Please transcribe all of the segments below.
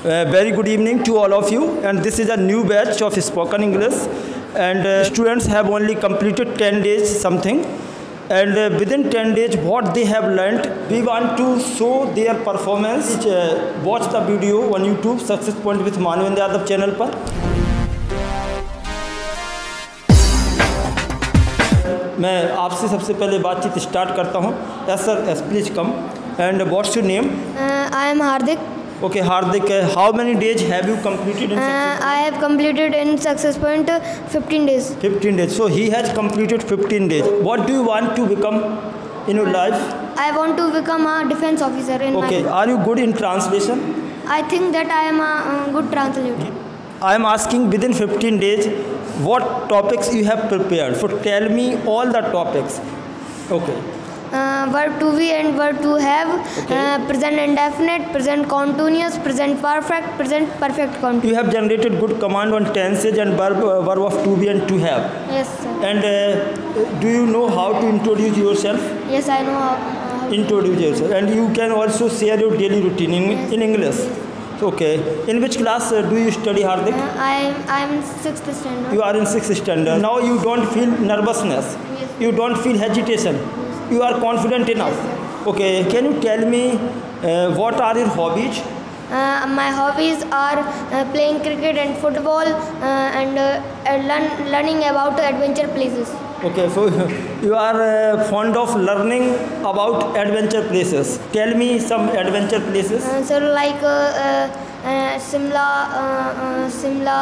Very good evening to all of you, and this is a new batch of spoken English, and students have only completed 10 days something, and within 10 days what they have learnt, we want to show their performance. Watch the video on YouTube Success Point with Manvendra Yadav channel पर। मैं आपसे सबसे पहले बातचीत start करता हूँ। Yes sir, yes please come. And what's your name? I am Hardik. Okay, Hardik, how many days have you completed in Success Point? I have completed in Success Point 15 days. 15 days. So he has completed 15 days. What do you want to become in your life? I want to become a defense officer in my Okay, are you good in translation? I think that I am a good translator. I am asking within 15 days what topics you have prepared. So tell me all the topics. Okay. Verb to be and verb to have, Okay. present indefinite, present continuous, present perfect, present perfect continuous. You have generated good command on tenses and verb of to be and to have. Yes, sir. And do you know how to introduce yourself? Yes, I know how to. Introduce yourself. And you can also share your daily routine in English. Okay. In which class do you study, Hardik? I am in 6th standard. You are in 6th standard. Now you don't feel nervousness. Yes. You don't feel hesitation. You are confident enough. Okay. Can you tell me what are your hobbies? My hobbies are playing cricket and football and learning about adventure places. Okay. So you are fond of learning about adventure places. Tell me some adventure places. So like Simla,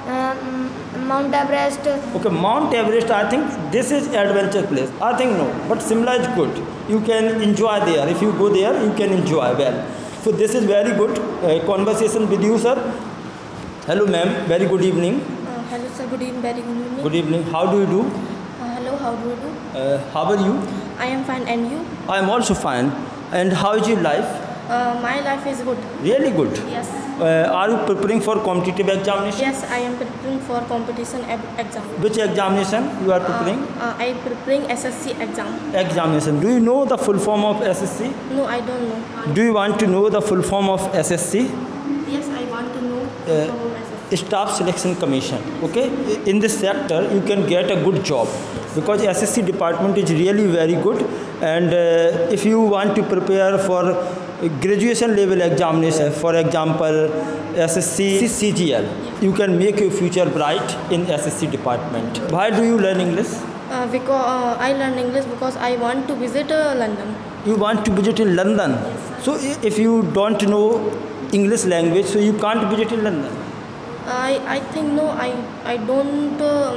Mount Everest. Okay, Mount Everest, I think this is adventure place. I think no, but Simla is good. You can enjoy there. If you go there, you can enjoy well. So this is very good conversation with you, sir. Hello, ma'am. Very good evening. Hello, sir. Good evening. Very good evening. Good evening. How do you do? Hello. How do you do? How are you? I am fine. And you? I am also fine. And how is your life? My life is good. Really good. Yes. Are you preparing for competitive examination? Yes, I am preparing for competition exam. Which examination you are preparing? I am preparing SSC exam. Examination. Do you know the full form of SSC? No, I don't know. Do you want to know the full form of SSC? Yes, I want to know full form of SSC. Staff Selection Commission. Okay, in this sector you can get a good job because SSC department is really very good, and if you want to prepare for graduation level examination, for example SSC CGL, you can make your future bright in SSC department. Why do you learn English? Because I learn English because I want to visit London. You want to visit in London? Yes, so if you don't know English language, so you can't visit in London. I think no, I don't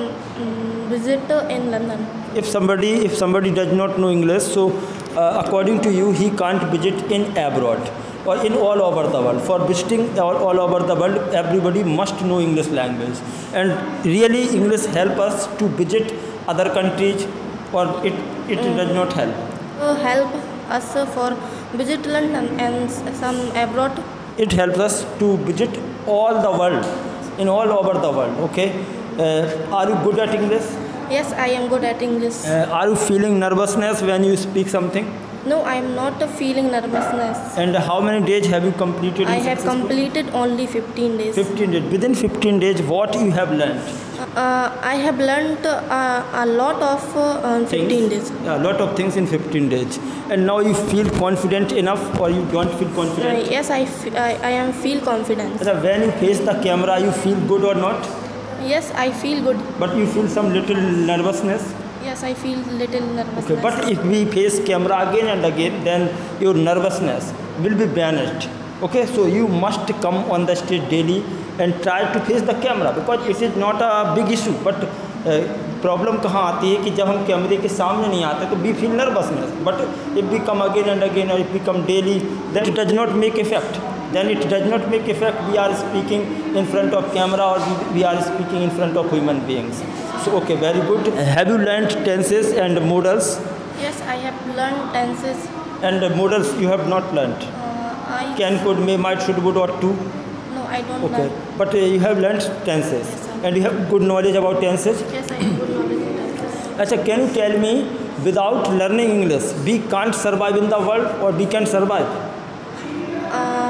visit in London. If somebody does not know English, so according to you, he can't visit in abroad or in all over the world. For visiting all over the world, everybody must know English language, and really English help us to visit other countries, or it does not help. Help us for visit London and some abroad. It helps us to visit all the world, in all over the world. Okay. Are you good at English? Yes, I am good at English. Are you feeling nervousness when you speak something? No, I am not feeling nervousness. And how many days have you completed? I have completed only 15 days. 15 days. Within 15 days, what you have learned? I have learned a lot of 15 days. A lot of things in 15 days. And now you feel confident enough, or you don't feel confident? Yes, I am feel confident. When you face the camera, you feel good or not? Yes, I feel good. But you feel some little nervousness? Yes, I feel little nervousness. Okay, but if we face camera again and again, then your nervousness will be banished. Okay, so you must come on the stage daily and try to face the camera, because it is not a big issue. But problem कहाँ आती है कि जब हम कैमरे के सामने नहीं आते तो we feel nervousness. But if we come again and again, और if we come daily, then it does not make effect. Then it does not make effect. We are speaking in front of camera, or we are speaking in front of human beings. So okay, very good. Have you learned tenses and modals? Yes, I have learned tenses. And modals you have not learned? Can, could, may, might, should, would, or to? No, I don't Okay, learn. but you have learned tenses. Yes, and you have good knowledge about tenses? Yes, I have good knowledge of tenses. Achha, can you tell me, without learning English, we can't survive in the world, or we can survive?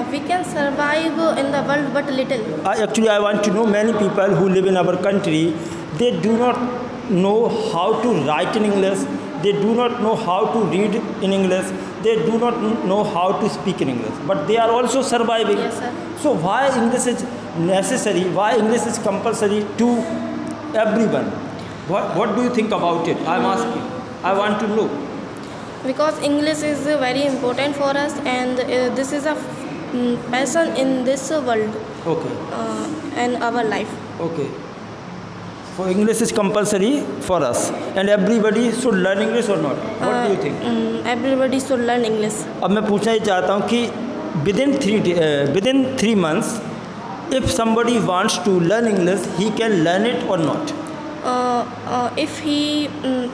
We can survive in the world but little. Actually, I want to know many people who live in our country, they do not know how to write in English, they do not know how to read in English, they do not know how to speak in English, but they are also surviving. Yes, sir. So why English is necessary, why English is compulsory to everyone? What do you think about it? I am asking, I want to know. Because English is very important for us, and this is a passion in this world Okay, and our life. okay. So English is compulsory for us and everybody should learn English or not? What do you think? Everybody should learn English. अब मैं पूछना ही चाहता हूँ कि within 3 months, if somebody wants to learn English, he can learn it or not? If he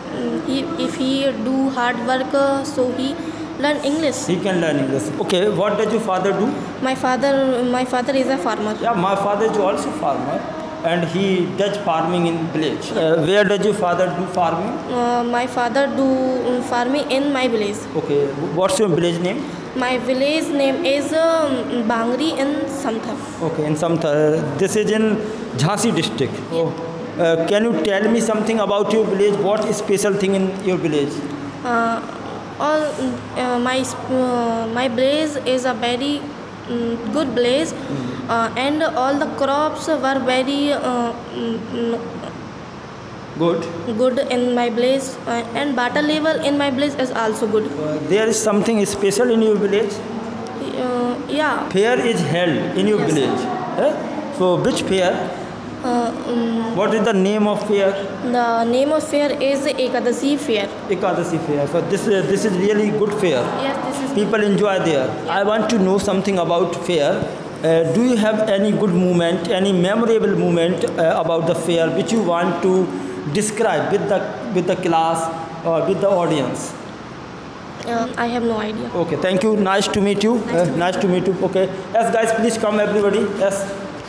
do hard work, so he learn English. He can learn English. Okay, what does your father do? My father is a farmer. Yeah, my father is also farmer and he does farming in village. Where does your father do farming? My father do farming in my village. Okay, what's your village name? My village name is Bangri in Samthar. Okay, in Samthar. This is in Jhansi district. Oh. Can you tell me something about your village? What is special thing in your village? My village is a very good village, and all the crops were very good in my village, and water level in my village is also good. There is something special in your village? Yeah. Fair is held in your Yes. village. So which fair? What is the name of fair? The name of fair is Ekadasi fair. Ekadasi fair. So this is really good fair. Yes, this is. People enjoy there. I want to know something about fair. Do you have any good moment, any memorable moment about the fair which you want to describe with the class or with the audience? I have no idea. Okay, thank you. Nice to meet you. Nice to meet you. Okay. Yes, guys, please come, everybody. Yes.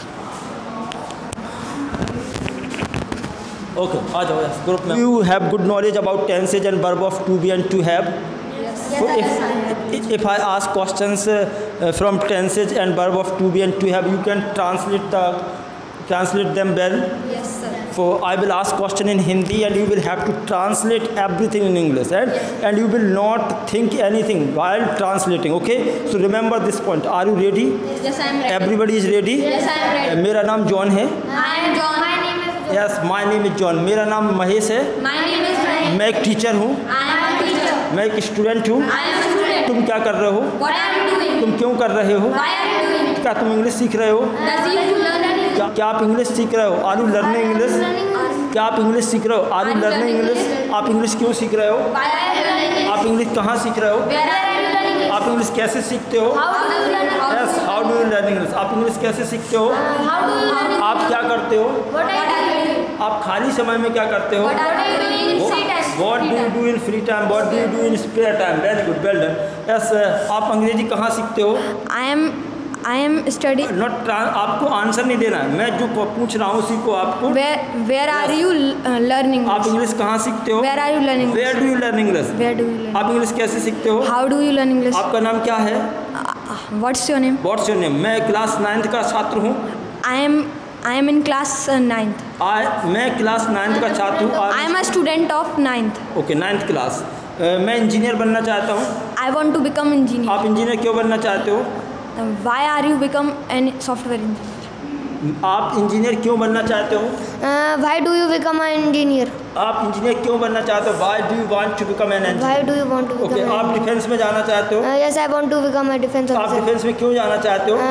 Okay, आ जाओ yes, group में. You have good knowledge about tenses and verb of to be and to have. Yes. So if I ask questions from tenses and verb of to be and to have, you can translate them well. Yes, sir. So I will ask question in Hindi and you will have to translate everything in English, right? And you will not think anything while translating. Okay? So remember this point. Are you ready? Yes, I am ready. Everybody is ready? Yes, I am ready. मेरा नाम John है. I am John. My name is John. Yes, my name is John. मेरा नाम महेश है. My name is Rahim. मैं एक teacher हूँ. I am a teacher. मैं एक स्टूडेंट हूँ. I am a student. तुम क्या कर रहे हो? What are you doing? तुम क्यों कर रहे हो? Why are you doing it? क्या तुम इंग्लिश सीख रहे हो? Does you learn English? क्या आप इंग्लिश सीख रहे हो? Are you learning English? क्या आप इंग्लिश सीख रहे हो? Are you learning English? आप इंग्लिश क्यों सीख रहे हो? Why are you learning आप इंग्लिश कहाँ सीख रहे हो? Where are you learning it? आप इंग्लिश कैसे सीखते हो? How do you learn it? Yes, how do you learn English? आप इंग्लिश कैसे सीखते हो? How do you learn it? आप क्या करते हो? What are you doing? आप खाली समय में क्या करते हो? What are you doing in free time? What do you do in free time? What do you do in spare time? Very good, well done. Yes, आप अंग्रेजी कहाँ सीखते हो? I am studying. नॉट आपको आंसर नहीं देना है, मैं जो पूछ रहा हूँ उसी को आपको. Where are you learning? आप इंग्लिश कहाँ सीखते हो? Where are you learning? Where do you learn English? Where do you learn? आप इंग्लिश कैसे सीखते हो? How do you learn English? आपका नाम क्या है? What's your name? What's your name? मैं क्लास 9th का छात्र हूँ. I am in class 9th. मैं क्लास 9th का छात्र हूँ. I am a student of 9th. Okay, 9th class. मैं इंजीनियर बनना चाहता हूँ. I want to become engineer. आप इंजीनियर क्यों बनना चाहते हो? Why are you become an software engineer? आप इंजीनियर क्यों बनना चाहते हो? Why do you become an engineer? आप इंजीनियर क्यों बनना चाहते हो? Why do you want to become an engineer? Why do you want to become okay, an आप engineer? डिफेंस में जाना चाहते हो? Yes, I want to become a defense आप officer. डिफेंस में क्यों जाना चाहते हो?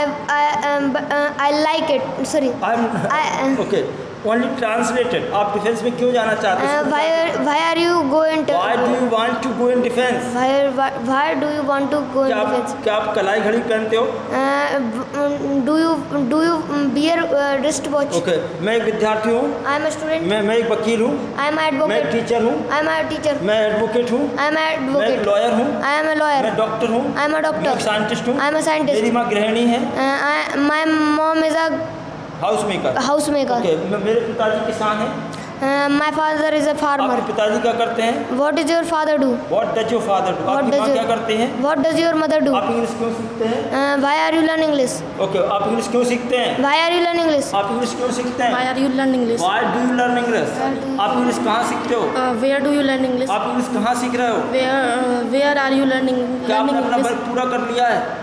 I like it. Sorry. Okay, only translated. आप डिफेंस में क्यों जाना चाहते हो? Why are you going to? Why do you want to go in defense? Why do you want to go in defense? क्या आप कलाई घड़ी पहनते हो? Do you wear wristwatch? Okay, मैं एक विद्यार्थी हूँ. I am a student. मैं एक वकील हूँ. I am an मैं एक advocate. टीचर हूँ. I am a teacher. मैं एडवोकेट हूँ. I am an मैं एक advocate. लॉयर हूँ. I am a lawyer. मैं डॉक्टर हूँ. I am a मैं doctor. एक साइंटिस्ट हूँ. I am a scientist. मेरी माँ गृहिणी है. My mom is a house maker. housemaker. Okay, मेरे पिताजी किसान हैं. My father is a farmer. आपके पिताजी क्या करते हैं? What does your father do? What does your father do? आपकी माँ क्या करते हैं? What does your mother do? आप इंग्लिश क्यों सीखते हैं? Why are you learning English? Okay, आप इंग्लिश क्यों सीखते हैं? Why are you learning English? आप इंग्लिश क्यों सीखते हैं? Why are you learning English? Why do you learn English? आप इंग्लिश कहाँ सीखते हो? Where do you learn English? आप इंग्लिश कहाँ सीख रहे हो? Where are you learning क्या आपने अपना English? वर्क पूरा कर लिया है?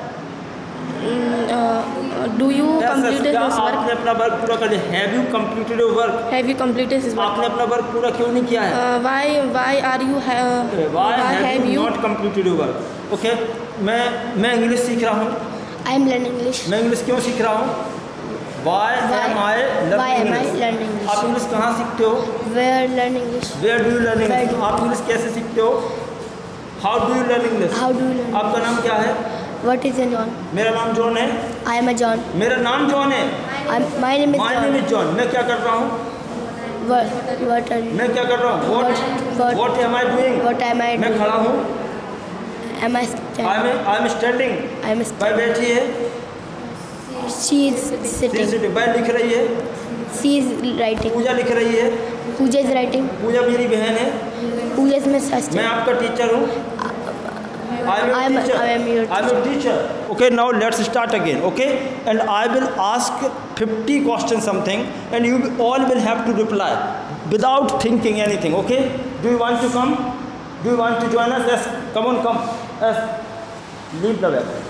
Do you Yes, complete क्या this work? आपने अपना वर्क पूरा कर लिया? Have you completed your work? Have you completed this work? आपने अपना वर्क पूरा क्यों नहीं किया है? Why are you Why have you not completed your work? Okay, मैं इंग्लिश सीख रहा हूँ. I am learning English. मैं इंग्लिश क्यों सीख रहा हूँ? Why am I Why am I learning learning English? English? आप इंग्लिश कहाँ सीखते हो? Where learn English? Where do you learn Where English? do- आप इंग्लिश कैसे सीखते हो? How do you learn English? How do you learn? आपका नाम क्या है? What is your John? मेरा नाम जॉन है. I am a John. मेरा नाम जॉन है. My name is My John. name is John. मैं क्या कर रहा हूँ? What are you? मैं क्या कर रहा हूँ? What am I doing? What am I मैं doing? खड़ा हूँ. Am I standing? I am standing. I am भाई बैठी है. She is sitting. भाई लिख रही है. She is writing. पूजा लिख रही है. Pooja is writing. पूजा मेरी बहन है. Pooja is my मैं sister. आपका टीचर हूँ. I am your teacher. Okay, now let's start again. Okay, and I will ask 50 questions something, and you all will have to reply without thinking anything. Okay? Do you want to come? Do you want to join us? Yes. Come on, come. Yes. Leave the web.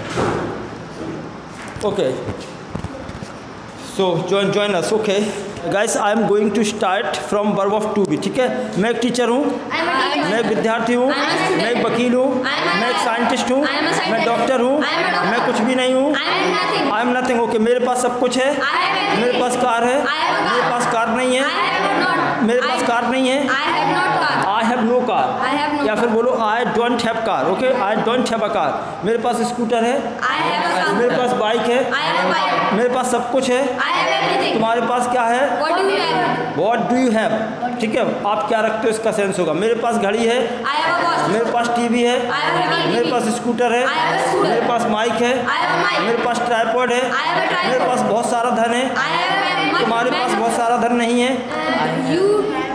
Okay. So join us. Okay. Guys, I am going to start from verb of to be. ठीक है? मैं एक teacher हूँ. मैं एक विद्यार्थी हूँ. मैं एक वकील हूँ. मैं एक साइंटिस्ट हूँ. मैं डॉक्टर हूँ. मैं कुछ भी नहीं हूँ. I am nothing. ओके, मेरे पास सब कुछ है. मेरे पास कार है. मेरे पास कार नहीं है. मेरे पास कार नहीं है. I have no car. या फिर बोलो I don't have car. Okay, I don't have a car. मेरे पास स्कूटर है. मेरे पास बाइक है. मेरे पास सब कुछ है. तुम्हारे पास क्या है? What do you have? ठीक है, आप क्या रखते हो इसका सेंस होगा. मेरे पास घड़ी है. मेरे पास टीवी है. मेरे पास स्कूटर है. मेरे पास माइक है. मेरे पास ट्राइपॉड है. मेरे पास बहुत सारा धन है. तुम्हारे पास बहुत सारा धन नहीं है.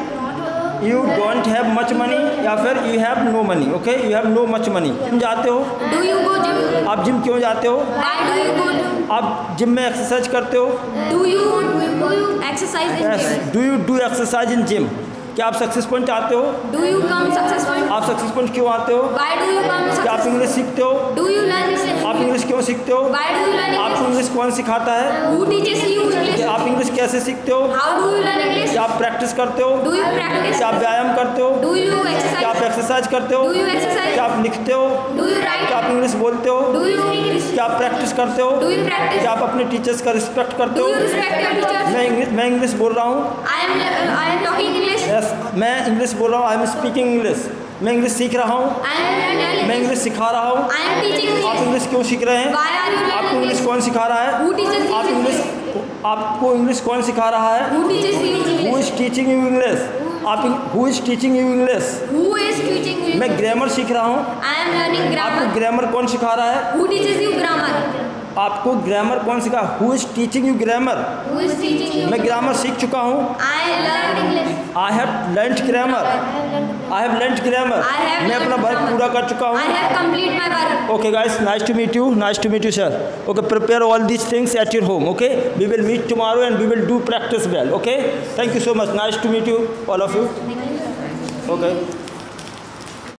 You don't have much money या फिर you have no money. Okay, you have no much money. Gym जाते हो? आप जिम क्यों जाते हो? आप जिम में एक्सरसाइज करते हो? Do you exercise in gym? Do you do exercise in gym? क्या आप सक्सेस पॉइंट आते हो? Do you come successful? आप सक्सेस पॉइंट क्यों आते हो? Why do you come क्या आप successful? इंग्लिश सीखते हो? Do you learn English? आप इंग्लिश क्यों सीखते हो? Why do you learn आपको English? इंग्लिश कौन सिखाता है? Who teaches you English? कि आप इंग्लिश कैसे सीखते हो? How do you learn English? क्या आप प्रैक्टिस करते हो? Do you practice? क्या आप व्यायाम करते हो? Do you क्या आप exercise? एक्सरसाइज करते हो? Do you exercise? क्या आप लिखते हो? Do you क्या write? आप इंग्लिश बोलते हो? Do you speak English? क्या आप प्रैक्टिस करते हो? Do you practice? क्या आप अपने टीचर्स का रिस्पेक्ट करते Do हो? you respect your teachers? मैं इंग्लिश बोल रहा हूँ. I am talking English. Yes, मैं इंग्लिश बोल रहा हूँ. I am speaking English. मैं इंग्लिश सीख रहा हूँ. I am learning मैं English. इंग्लिश सिखा रहा हूँ. I am teaching आप English. इंग्लिश क्यों सीख रहे हैं? Why are you आपको learning इंग्लिश English? कौन सिखा रहा है? Who teaches you आप इंग्लिश आपको इंग्लिश कौन सिखा रहा है? Who teaches you who English? Is teaching you English? Who is teaching you English? Who is teaching you? मैं ग्रामर सीख रहा हूँ. I am learning आपको grammar. ग्रामर कौन सिखा रहा है? Who teaches you grammar? आपको ग्रामर कौन सिखा? Who is teaching you grammar? Who is teaching you? मैं ग्रामर सीख चुका हूँ. I learned English. I have learned grammar. I have learned grammar. I have मैं अपना learned वर्क grammar. पूरा कर चुका I हूँ. have complete my work. Okay guys, nice to meet you. Nice to meet you, sir. Okay, prepare all these things at your home. Okay, we will meet tomorrow and we will do practice well. Okay, thank you so much. Nice to meet you, all of you. Okay.